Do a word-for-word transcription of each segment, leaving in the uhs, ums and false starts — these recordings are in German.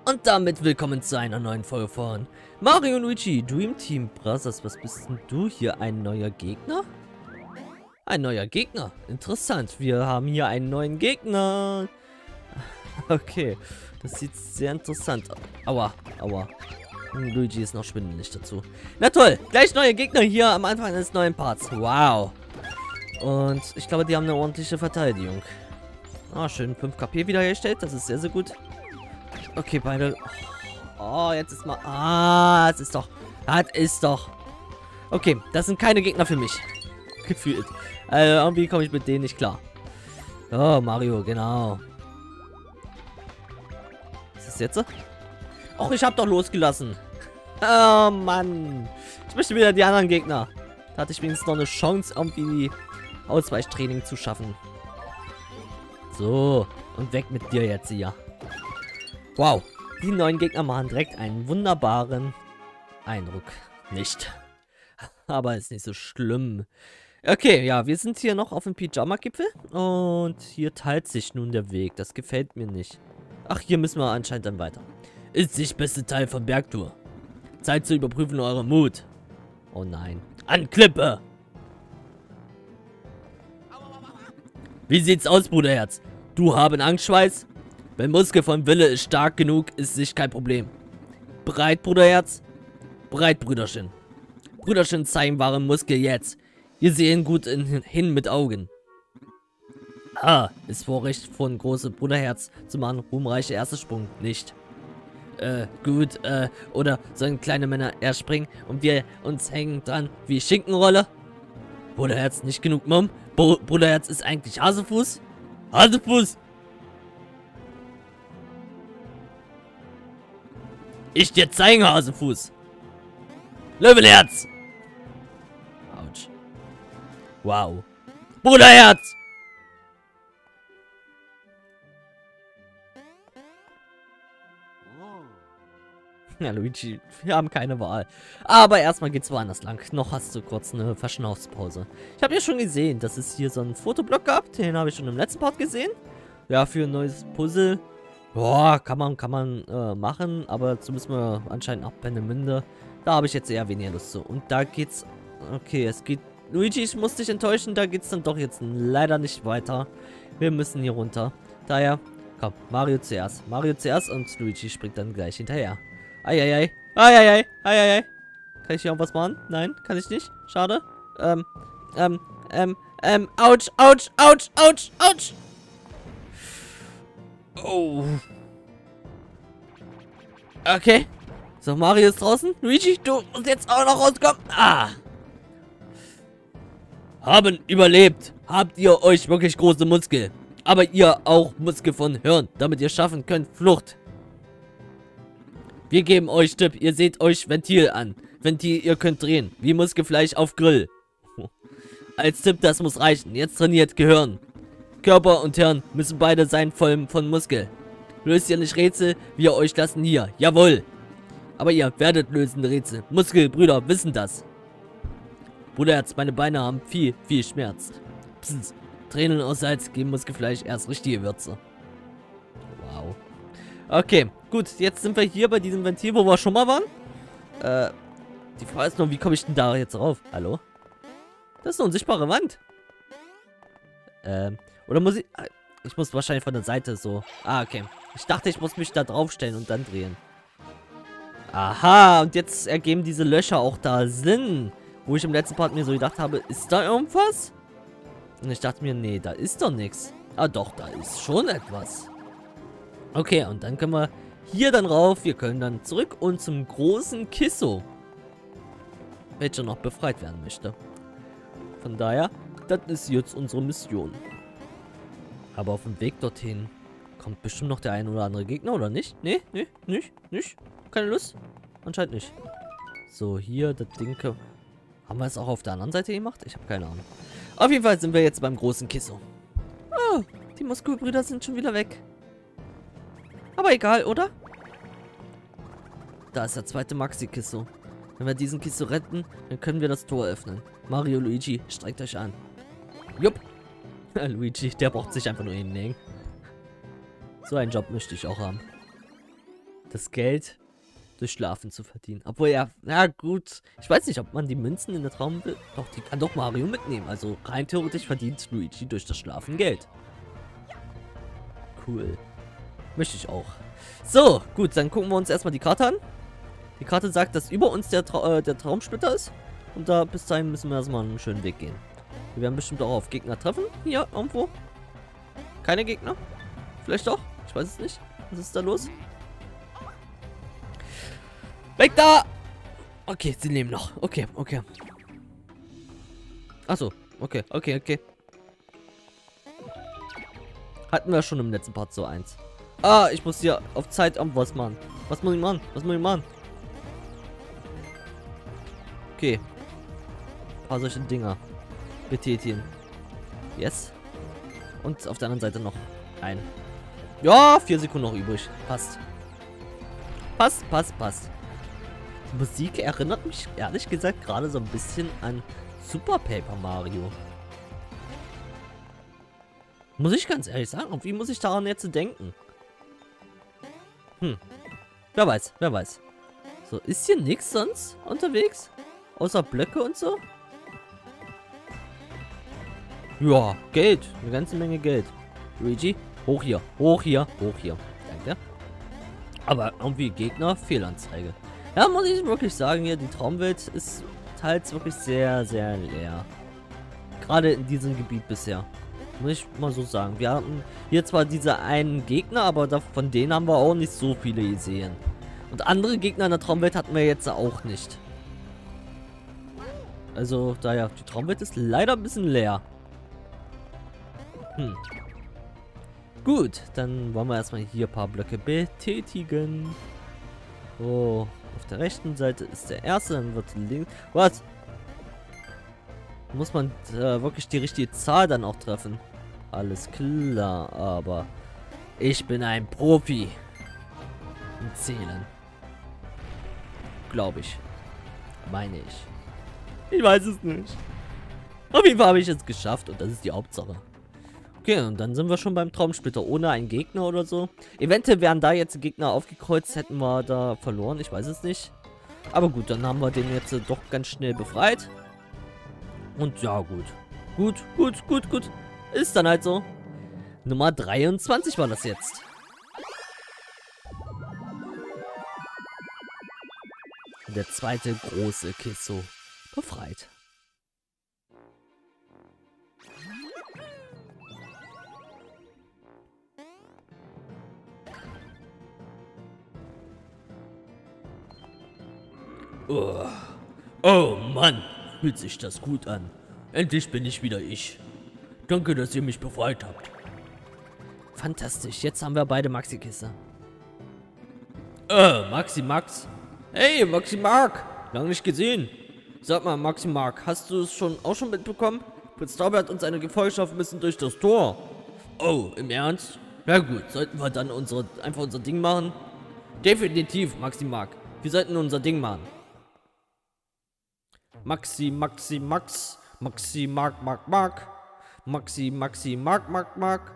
Und damit willkommen zu einer neuen Folge von Mario und Luigi Dream Team Brothers. Was bist denn du hier? Ein neuer Gegner? Ein neuer Gegner. Interessant. Wir haben hier einen neuen Gegner. Okay. Das sieht sehr interessant aus. Aua, aua. Und Luigi ist noch schwindelig dazu. Na toll. Gleich neue Gegner hier am Anfang eines neuen Parts. Wow. Und ich glaube, die haben eine ordentliche Verteidigung. Ah, schön fünf K P wiederhergestellt. Das ist sehr, sehr gut. Okay, beide. Oh, jetzt ist mal. Ah, das ist doch. Das ist doch. Okay, das sind keine Gegner für mich. Gefühlt. Also, irgendwie komme ich mit denen nicht klar. Oh, Mario, genau. Was ist jetzt? Och, ich habe doch losgelassen. Oh, Mann. Ich möchte wieder die anderen Gegner. Da hatte ich wenigstens noch eine Chance, irgendwie Ausweichtraining zu schaffen. So. Und weg mit dir jetzt hier. Wow, die neuen Gegner machen direkt einen wunderbaren Eindruck. Nicht. Aber ist nicht so schlimm. Okay, ja, wir sind hier noch auf dem Pyjama-Gipfel. Und hier teilt sich nun der Weg. Das gefällt mir nicht. Ach, hier müssen wir anscheinend dann weiter. Ist nicht beste Teil von Bergtour. Zeit zu überprüfen euren Mut. Oh nein. An Klippe! Wie sieht's aus, Bruderherz? Du haben Angstschweiß? Wenn Muskel von Wille ist stark genug, ist sich kein Problem. Bereit, Bruderherz? Bereit, Brüderchen. Brüderchen zeigen wahre Muskel jetzt. Wir sehen gut in, hin mit Augen. Ah, ist Vorrecht von große Bruderherz zu machen. Ruhmreiche erster Sprung. Nicht. Äh, gut, äh, oder sollen kleine Männer erst springen und wir uns hängen dran wie Schinkenrolle? Bruderherz, nicht genug Mumm. Br Bruderherz ist eigentlich Hasefuß? Hasefuß! Ich dir zeigen, Hasefuß. Löwenherz. Autsch. Wow. Bruderherz. Ja, Luigi, wir haben keine Wahl. Aber erstmal geht's woanders lang. Noch hast du kurz eine Verschnaufspause. Ich habe ja schon gesehen, dass es hier so einen Fotoblock gab. Den habe ich schon im letzten Part gesehen. Ja, für ein neues Puzzle. Boah, kann man, kann man äh, machen, aber dazu müssen wir anscheinend nach Pennemünde. Da habe ich jetzt eher weniger Lust zu. Und da geht's. Okay, es geht. Luigi, ich muss dich enttäuschen, da geht's dann doch jetzt leider nicht weiter. Wir müssen hier runter. Daher, komm, Mario zuerst. Mario zuerst und Luigi springt dann gleich hinterher. Eieiei. Eieiei. Eieiei. Kann ich hier auch was machen? Nein, kann ich nicht. Schade. Ähm, ähm, ähm, ähm, ouch, ouch, ouch, ouch, ouch. Oh. Okay. So, Mario ist draußen. Luigi, du musst jetzt auch noch rauskommen. Ah. Haben überlebt. Habt ihr euch wirklich große Muskel. Aber ihr auch Muskel von Hirn, damit ihr schaffen könnt Flucht. Wir geben euch Tipp. Ihr seht euch Ventil an. Ventil, ihr könnt drehen. Wie Muskelfleisch auf Grill. Als Tipp, das muss reichen. Jetzt trainiert Gehirn. Körper und Hirn müssen beide sein voll von Muskel. Löst ihr nicht Rätsel, wir euch lassen hier. Jawohl. Aber ihr werdet lösen Rätsel. Muskelbrüder wissen das. Bruderherz, meine Beine haben viel, viel Schmerz. Psst. Tränen aus Salz geben Muskelfleisch erst richtige Würze. Wow. Okay, gut. Jetzt sind wir hier bei diesem Ventil, wo wir schon mal waren. Äh, die Frage ist nur, wie komme ich denn da jetzt rauf? Hallo? Das ist eine unsichtbare Wand. Ähm, oder muss ich... Ich muss wahrscheinlich von der Seite so... Ah, okay. Ich dachte, ich muss mich da draufstellen und dann drehen. Aha, und jetzt ergeben diese Löcher auch da Sinn. Wo ich im letzten Part mir so gedacht habe, ist da irgendwas? Und ich dachte mir, nee, da ist doch nichts. Ah doch, da ist schon etwas. Okay, und dann können wir hier dann rauf. Wir können dann zurück und zum großen Kisso. Welcher noch befreit werden möchte. Von daher, das ist jetzt unsere Mission. Aber auf dem Weg dorthin kommt bestimmt noch der ein oder andere Gegner, oder nicht? Nee, nee, nicht, nicht. Keine Lust? Anscheinend nicht. So, hier, das Ding. Haben wir es auch auf der anderen Seite gemacht? Ich habe keine Ahnung. Auf jeden Fall sind wir jetzt beim großen Kisso. Oh, die Muskelbrüder sind schon wieder weg. Aber egal, oder? Da ist der zweite Maxi-Kisso. Wenn wir diesen Kisso retten, dann können wir das Tor öffnen. Mario, Luigi, streckt euch an. Jupp. Luigi, der braucht sich einfach nur hinlegen. So einen Job möchte ich auch haben. das Geld durch Schlafen zu verdienen. Obwohl, ja, ja gut. Ich weiß nicht, ob man die Münzen in der Traumwelt... Doch, die kann doch Mario mitnehmen. Also rein theoretisch verdient Luigi durch das Schlafen Geld. Cool. Möchte ich auch. So, gut, dann gucken wir uns erstmal die Karte an. Die Karte sagt, dass über uns der, Tra äh, der Traumsplitter ist. Und da bis dahin müssen wir erstmal einen schönen Weg gehen. Wir werden bestimmt auch auf Gegner treffen. Hier, irgendwo. Keine Gegner? Vielleicht doch? Ich weiß es nicht. Was ist da los? Weg da! Okay, sie leben noch. Okay, okay. Achso, okay, okay, okay. Hatten wir schon im letzten Part so eins. Ah, ich muss hier auf Zeit irgendwas machen. Was muss ich machen? Was muss ich machen? Okay. Ein paar solche Dinger betätigen. Yes. Und auf der anderen Seite noch ein. Ja, vier Sekunden noch übrig. Passt. Passt, passt, passt. Die Musik erinnert mich ehrlich gesagt gerade so ein bisschen an Super Paper Mario. Muss ich ganz ehrlich sagen. Und wie muss ich daran jetzt denken? Hm. Wer weiß, wer weiß. So, ist hier nichts sonst unterwegs? Außer Blöcke und so? Ja, Geld. Eine ganze Menge Geld. Luigi, hoch hier, hoch hier, hoch hier. Danke. Aber irgendwie Gegner, Fehlanzeige. Ja, muss ich wirklich sagen, hier, die Traumwelt ist teils wirklich sehr, sehr leer. Gerade in diesem Gebiet bisher. Muss ich mal so sagen. Wir hatten hier zwar diese einen Gegner, aber da, von denen haben wir auch nicht so viele gesehen. Und andere Gegner in der Traumwelt hatten wir jetzt auch nicht. Also, daher, die Traumwelt ist leider ein bisschen leer. Hm. Gut, dann wollen wir erstmal hier ein paar Blöcke betätigen. So, auf der rechten Seite ist der erste, dann wird links... Was? Muss man äh, wirklich die richtige Zahl dann auch treffen. Alles klar, aber ich bin ein Profi im Zählen. Glaube ich. Meine ich. Ich weiß es nicht. Auf jeden Fall habe ich es geschafft und das ist die Hauptsache. Okay, und dann sind wir schon beim Traumsplitter ohne einen Gegner oder so. Eventuell wären da jetzt Gegner aufgekreuzt, hätten wir da verloren. Ich weiß es nicht. Aber gut, dann haben wir den jetzt äh, doch ganz schnell befreit. Und ja, gut. Gut, gut, gut, gut. Ist dann halt so. Nummer dreiundzwanzig war das jetzt. Der zweite große Kisso befreit. Oh. Oh Mann, fühlt sich das gut an. Endlich bin ich wieder ich. Danke, dass ihr mich befreit habt. Fantastisch, jetzt haben wir beide Maxi-Kiste. Äh, Maxi Max. Hey, Maxi Mark. Lange nicht gesehen. Sag mal, Maxi Mark, hast du es schon auch schon mitbekommen? Prinz Taube hat uns eine Gefolgschaft müssen durch das Tor. Oh, im Ernst? Na gut, sollten wir dann unsere, einfach unser Ding machen? Definitiv, Maxi Mark. Wir sollten unser Ding machen. Maxi, Maxi, Max. Maxi, Mark, Mark, Mark. Maxi, Maxi, Mark, Mark, Mark.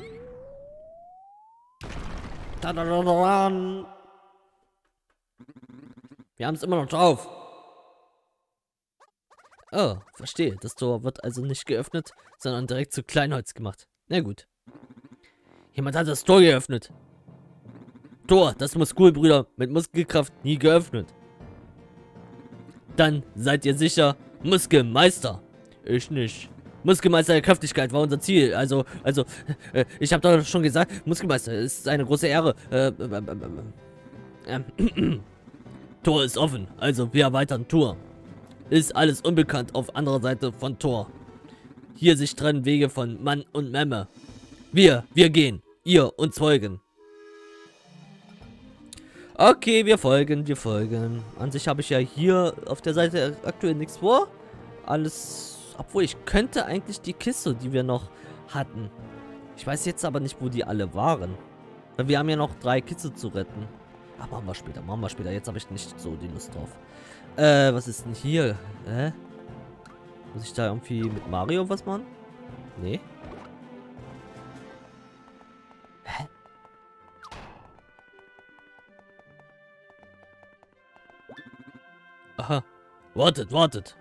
Da, da, da, da. Wir haben es immer noch drauf. Oh, verstehe. Das Tor wird also nicht geöffnet, sondern direkt zu Kleinholz gemacht. Na gut. Jemand hat das Tor geöffnet. Tor, das Muskelbrüder mit Muskelkraft nie geöffnet. Dann seid ihr sicher Muskelmeister. Ich nicht. Muskelmeister der Kräftigkeit war unser Ziel. Also, also, äh, ich habe doch schon gesagt, Muskelmeister ist eine große Ehre. Äh, äh, äh, äh, Tor ist offen, also wir erweitern Tor. Ist alles unbekannt auf anderer Seite von Tor. Hier sich trennen Wege von Mann und Memme. Wir, wir gehen. Ihr uns folgen. Okay, wir folgen, wir folgen. An sich habe ich ja hier auf der Seite aktuell nichts vor. Alles, obwohl ich könnte eigentlich die Kiste, die wir noch hatten. Ich weiß jetzt aber nicht, wo die alle waren. Weil wir haben ja noch drei Kiste zu retten. Ach, machen wir später, machen wir später. Jetzt habe ich nicht so die Lust drauf. Äh, was ist denn hier? Hä? Muss ich da irgendwie mit Mario was machen? Nee. Hä? Aha. Wartet, wartet.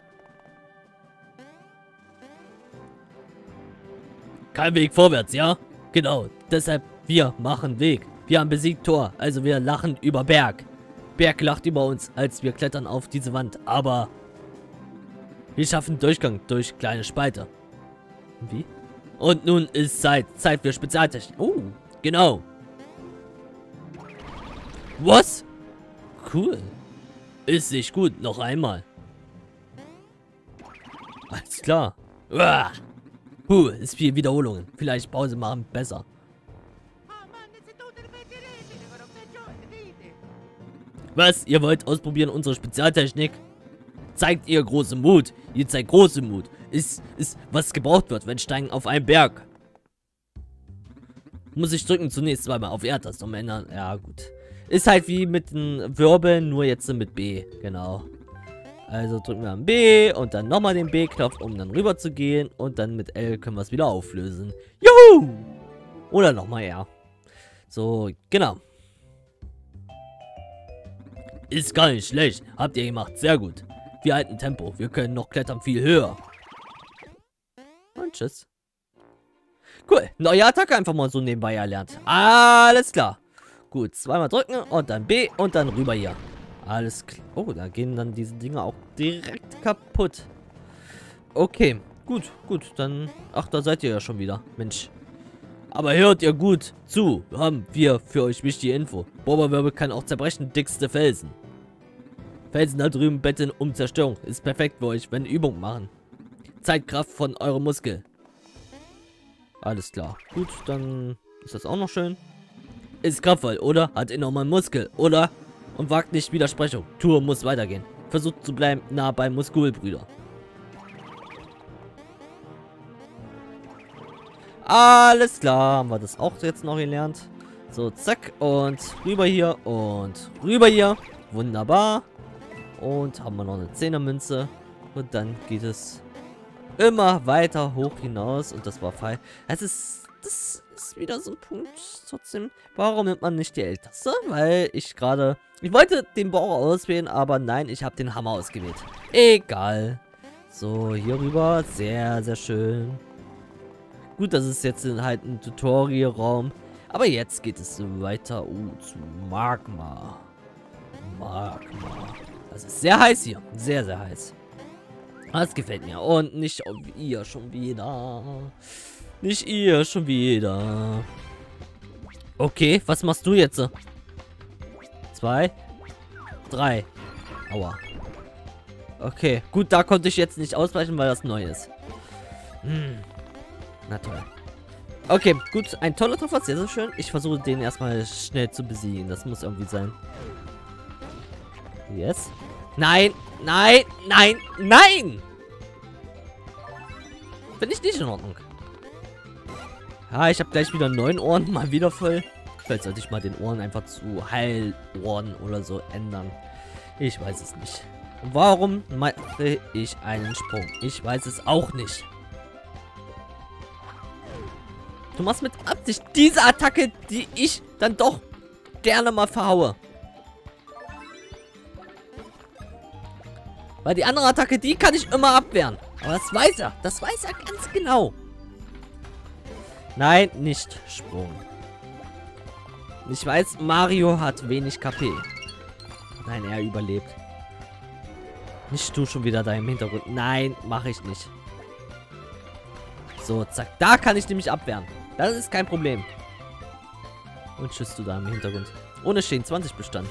Kein Weg vorwärts, ja? Genau. Deshalb, wir machen Weg. Wir haben besiegt Thor. Also wir lachen über Berg. Berg lacht über uns, als wir klettern auf diese Wand. Aber wir schaffen Durchgang durch kleine Spalte. Wie? Und nun ist Zeit. Zeit für Spezialtechnik. Oh, genau. Was? Cool. Ist nicht gut. Noch einmal. Alles klar. Uah. Puh, ist viel Wiederholungen. Vielleicht Pause machen besser. Was? Ihr wollt ausprobieren unsere Spezialtechnik? Zeigt ihr großen Mut. Ihr zeigt großen Mut. Ist, ist, was gebraucht wird, wenn Steigen auf einen Berg. Muss ich drücken zunächst zweimal auf R-Taste, um ändern. Ja, gut. Ist halt wie mit den Wirbeln, nur jetzt mit B. Genau. Also drücken wir an B und dann nochmal den B-Knopf, um dann rüber zu gehen. Und dann mit L können wir es wieder auflösen. Juhu! Oder nochmal R. So, genau. Ist gar nicht schlecht. Habt ihr gemacht. Sehr gut. Wir halten Tempo. Wir können noch klettern viel höher. Und tschüss. Cool. Neue Attacke einfach mal so nebenbei erlernt. Alles klar. Gut. Zweimal drücken und dann B und dann rüber hier. Alles klar. Oh, da gehen dann diese Dinger auch direkt kaputt. Okay. Gut, gut. Dann... Ach, da seid ihr ja schon wieder. Mensch. Aber hört ihr gut zu. Haben wir für euch wichtige Info. Boberwirbel kann auch zerbrechen. Dickste Felsen. Felsen da drüben betteln um Zerstörung. Ist perfekt für euch, wenn Übung machen. Zeitkraft von eurem Muskel. Alles klar. Gut, dann ist das auch noch schön. Ist kraftvoll, oder? Hat enormen Muskel, oder? Und wagt nicht Widersprechung. Tour muss weitergehen. Versucht zu bleiben nah beim Muskulbrüder. Alles klar, haben wir das auch jetzt noch gelernt. So, zack. Und rüber hier und rüber hier. Wunderbar. Und haben wir noch eine Zehnermünze. Und dann geht es immer weiter hoch hinaus. Und das war frei. Es ist, das ist wieder so ein Punkt. Trotzdem, warum nimmt man nicht die L-Taste? Weil ich gerade... Ich wollte den Bohrer auswählen, aber nein, ich habe den Hammer ausgewählt. Egal. So, hier rüber. Sehr, sehr schön. Gut, das ist jetzt halt ein Tutorial-Raum. Aber jetzt geht es weiter uh, zu Magma. Magma. Das ist sehr heiß hier. Sehr, sehr heiß. Das gefällt mir. Und nicht ihr schon wieder. Nicht ihr schon wieder. Okay, was machst du jetzt? Zwei. Drei. Aua. Okay, gut, da konnte ich jetzt nicht ausweichen, weil das neu ist. Hm. Na toll. Okay, gut. Ein toller Treffer. Sehr, sehr schön. Ich versuche den erstmal schnell zu besiegen. Das muss irgendwie sein. Yes. Nein. Nein. Nein. Nein. Finde ich nicht in Ordnung. Ja, ich habe gleich wieder neun Ohren. Mal wieder voll. Vielleicht sollte ich mal den Ohren einfach zu Heilohren oder so ändern. Ich weiß es nicht. Und warum mache ich einen Sprung? Ich weiß es auch nicht. Du machst mit Absicht diese Attacke, die ich dann doch gerne mal verhaue. Weil die andere Attacke, die kann ich immer abwehren. Aber das weiß er. Das weiß er ganz genau. Nein, nicht Sprung. Ich weiß, Mario hat wenig K P. Nein, er überlebt. Nicht du schon wieder da im Hintergrund. Nein, mache ich nicht. So, zack. Da kann ich nämlich abwehren. Das ist kein Problem. Und tschüss du da im Hintergrund. Ohne Stehen zwanzig bestanden.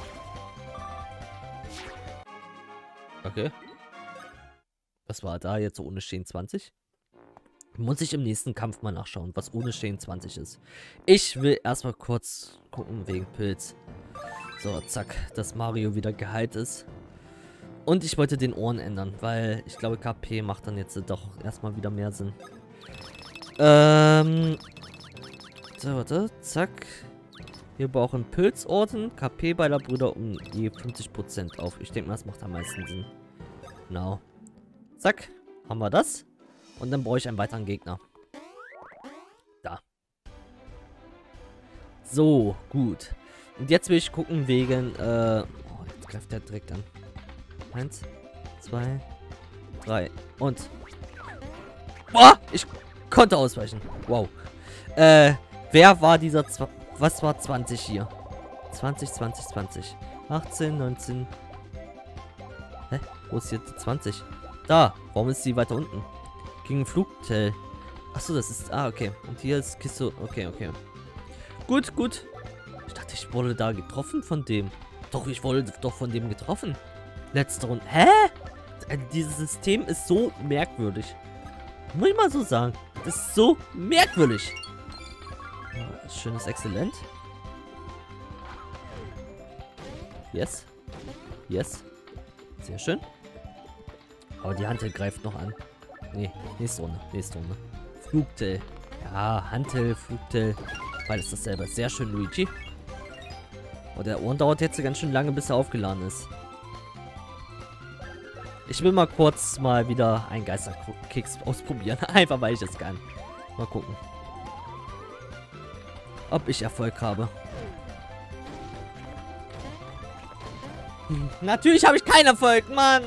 Okay. Was war da jetzt so ohne Stehen zwanzig? Muss ich im nächsten Kampf mal nachschauen, was ohne Stehen zwanzig ist. Ich will erstmal kurz gucken wegen Pilz. So, zack. Dass Mario wieder geheilt ist. Und ich wollte den Ohren ändern, weil ich glaube K P macht dann jetzt doch erstmal wieder mehr Sinn. Ähm... So, warte, zack. Wir brauchen Pilzorten, K P beider Brüder um je fünfzig Prozent auf. Ich denke mal, das macht am meisten Sinn. Genau. Zack, haben wir das. Und dann brauche ich einen weiteren Gegner. Da. So, gut. Und jetzt will ich gucken wegen, äh... Oh, jetzt greift der direkt an. Eins, zwei, drei und... Boah, ich konnte ausweichen. Wow. Äh, wer war dieser... Zw Was war zwanzig hier? zwanzig, zwanzig, zwanzig. achtzehn, neunzehn... Hä? Wo ist jetzt die zwanzig? Da. Warum ist sie weiter unten? Gegen Flugtel. Achso, das ist... Ah, okay. Und hier ist Kiste... Okay, okay. Gut, gut. Ich dachte, ich wurde da getroffen von dem. Doch, ich wurde doch von dem getroffen. Letzte Runde. Hä? Dieses System ist so merkwürdig. Muss ich mal so sagen. Das ist so merkwürdig. Schönes Exzellent. Yes. Yes. Sehr schön. Aber die Hantel greift noch an. Nee, nächste Runde. Nächste Runde. Flugtel. Ja, Hantel, Flugtel. Beides dasselbe. Sehr schön, Luigi. Oh, der Ohren dauert jetzt ganz schön lange, bis er aufgeladen ist. Ich will mal kurz mal wieder einen Geisterkeks ausprobieren. Einfach weil ich es kann. Mal gucken. Ob ich Erfolg habe. Hm, natürlich habe ich keinen Erfolg, Mann.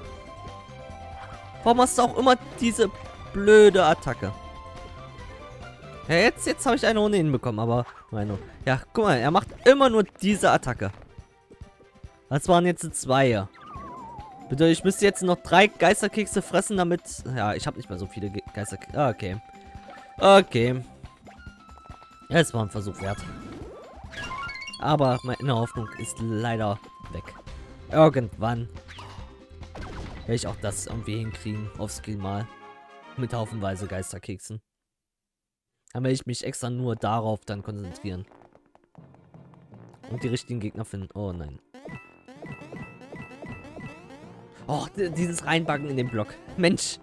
Warum hast du auch immer diese blöde Attacke? Ja, jetzt, jetzt habe ich eine ohne ihn bekommen, aber... Meine, ja, guck mal, er macht immer nur diese Attacke. Das waren jetzt zwei hier. Bitte, ich müsste jetzt noch drei Geisterkekse fressen, damit... Ja, ich habe nicht mehr so viele Ge Geisterkekse. Ah, okay. Okay. Ja, es war ein Versuch wert. Aber meine Hoffnung ist leider weg. Irgendwann werde ich auch das irgendwie hinkriegen. Auf Skill mal. Mit haufenweise Geisterkeksen. Dann werde ich mich extra nur darauf dann konzentrieren. Und die richtigen Gegner finden. Oh nein. Oh, dieses Reinbacken in den Block. Mensch.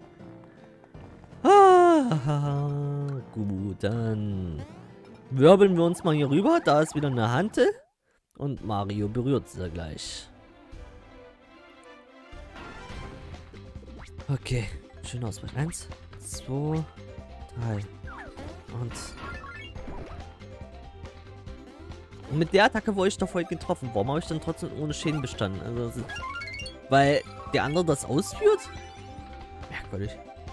Ah, gut, dann wirbeln wir uns mal hier rüber. Da ist wieder eine Hantel. Und Mario berührt sie gleich. Okay. Schön ausweichen. Eins, zwei, drei. Und... Und mit der Attacke wurde ich doch vorhin getroffen. Warum habe ich dann trotzdem ohne Schäden bestanden? Also, das ist, weil der andere das ausführt? Merkwürdig.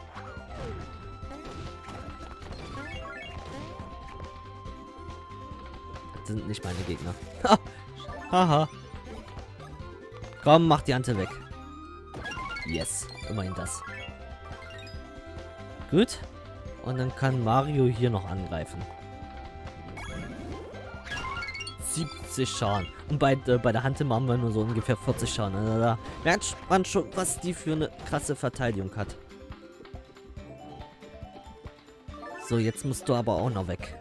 Das sind nicht meine Gegner. Haha. Komm, mach die Ante weg. Yes. Immerhin das. Gut. Und dann kann Mario hier noch angreifen. siebzig Schaden. Und bei, äh, bei der Hand machen wir nur so ungefähr vierzig Schaden. Also da merkt man schon, was die für eine krasse Verteidigung hat. So, jetzt musst du aber auch noch weg.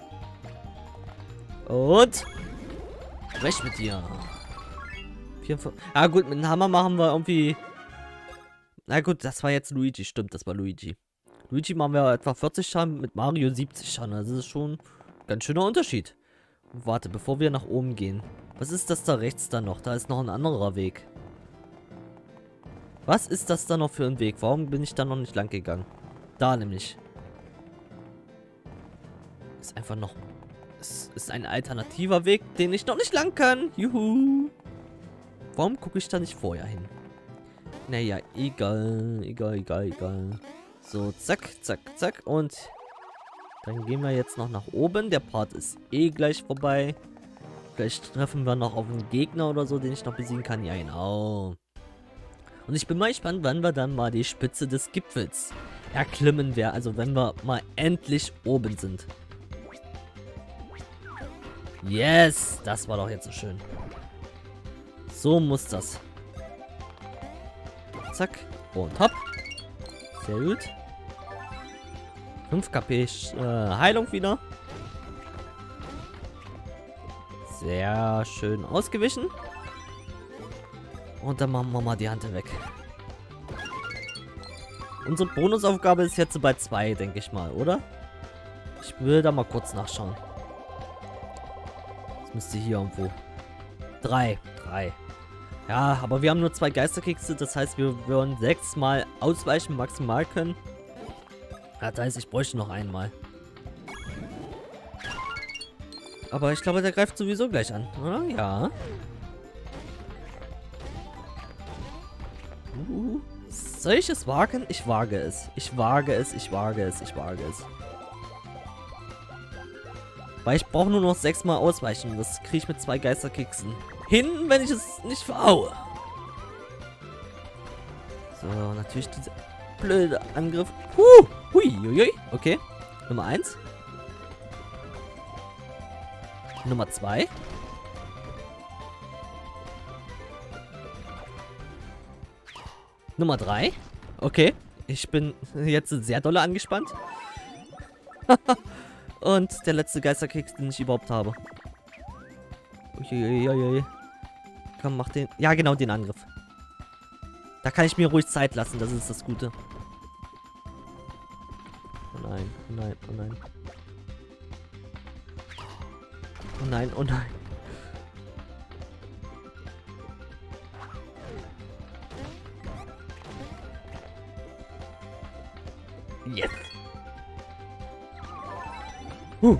Und... weg mit dir. vierundvierzig. Ah gut, mit dem Hammer machen wir irgendwie... Na gut, das war jetzt Luigi. Stimmt, das war Luigi. Luigi machen wir etwa vierzig Schaden, mit Mario siebzig Schaden. Also das ist schon ein ganz schöner Unterschied. Warte, bevor wir nach oben gehen. Was ist das da rechts dann noch? Da ist noch ein anderer Weg. Was ist das da noch für ein Weg? Warum bin ich da noch nicht lang gegangen? Da nämlich. Ist einfach noch... Es ist ein alternativer Weg, den ich noch nicht lang kann. Juhu. Warum gucke ich da nicht vorher hin? Naja, egal. Egal, egal, egal. So, zack, zack, zack. Und dann gehen wir jetzt noch nach oben. Der Part ist eh gleich vorbei. Vielleicht treffen wir noch auf einen Gegner oder so, den ich noch besiegen kann. Ja, genau. Und ich bin mal gespannt, wann wir dann mal die Spitze des Gipfels erklimmen werden. Also wenn wir mal endlich oben sind. Yes! Das war doch jetzt so schön. So muss das. Zack. Und hopp. Sehr gut. fünf KP äh, Heilung wieder. Sehr schön ausgewichen. Und dann machen wir mal die Hand weg. Unsere Bonusaufgabe ist jetzt bei zwei, denke ich mal, oder? Ich will da mal kurz nachschauen. Das müsste hier irgendwo. Drei. Drei. Ja, aber wir haben nur zwei Geisterkekse. Das heißt, wir würden sechsmal ausweichen maximal können. Das heißt, ich bräuchte noch einmal. Aber ich glaube, der greift sowieso gleich an, oder? Ja. Uh, Soll ich es wagen? Ich wage es. Ich wage es, ich wage es, ich wage es. Weil ich brauche nur noch sechsmal ausweichen. Das kriege ich mit zwei Geisterkeksen hin, wenn ich es nicht verhaue. So, natürlich dieser blöde Angriff. Huh, hui, hui, hui. Okay. Nummer eins. Nummer zwei. Nummer drei. Okay. Ich bin jetzt sehr dolle angespannt. Und der letzte Geisterkeks, den ich überhaupt habe. Uiuiui. Komm, mach den. Ja, genau, den Angriff. Da kann ich mir ruhig Zeit lassen, das ist das Gute. Oh nein, oh nein, oh nein. Oh nein, oh nein. Yes. Huh.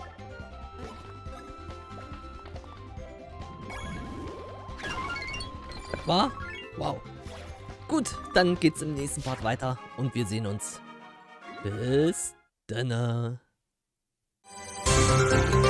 War? Wow. Gut, dann geht's im nächsten Part weiter und wir sehen uns. Bis dann.